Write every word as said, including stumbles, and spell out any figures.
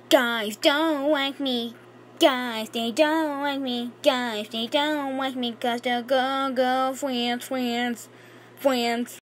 Guys don't like me. Guys, they don't like me. Guys, they don't like me 'cause they're go go friends, friends, friends.